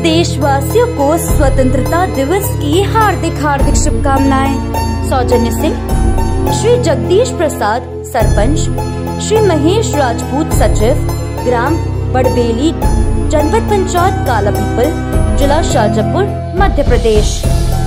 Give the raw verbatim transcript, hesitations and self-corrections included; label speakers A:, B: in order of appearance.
A: देशवासियों को स्वतंत्रता दिवस की हार्दिक हार्दिक शुभकामनाएं। सौजन्य से श्री जगदीश प्रसाद सरपंच, श्री महेश राजपूत सचिव, ग्राम बड़बेली, जनपद पंचायत काला पीपल, जिला शाजापुर, मध्य प्रदेश।